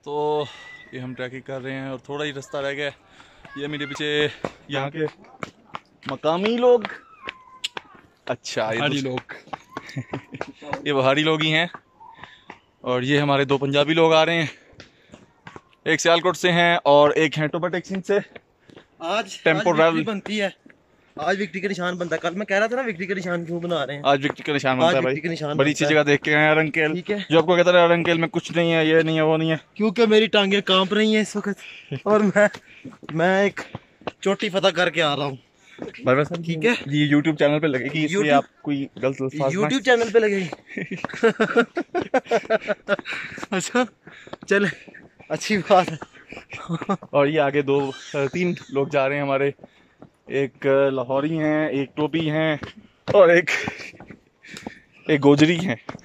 तो ये हम ट्रैकिंग कर रहे हैं और थोड़ा ही रास्ता रह गया। ये मेरे पीछे यहाँ के मकामी लोग, अच्छा ये पहाड़ी लोग ये पहाड़ी लोग ही हैं। और ये हमारे दो पंजाबी लोग आ रहे हैं, एक सियालकोट से हैं और एक हैं टोबा टेक्सिन से। आज टेम्पो विक्ट्री बनती है, आज विक्ट्री का निशान बनता है। कल मैं कह रहा था ना विक्ट्री का निशान क्यों बना रहे हैं, आज विक्ट्री का निशान बनता है भाई। निशान बड़ी अच्छी जगह देख के आए रंकेल, ठीक है। जो आपको कहता है रंकेल में कुछ नहीं है, ये नहीं है, वो नहीं है, क्योंकि मेरी टांगे कांप रही हैं इस वक्त और मैं एक चोटी फतह करके आ रहा हूँ। ठीक है, ये YouTube चैनल पे लगेगी, इसलिए आप कोई गलत YouTube चैनल पे लगेगी। अच्छा चले, अच्छी बात है। और ये आगे तीन लोग जा रहे हैं हमारे, एक लाहौरी हैं, एक टोपी हैं और एक गोजरी हैं।